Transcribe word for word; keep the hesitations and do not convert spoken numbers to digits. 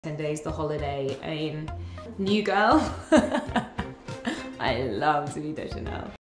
ten days, the holiday. I mean, new girl. I love Zooey Deschanel.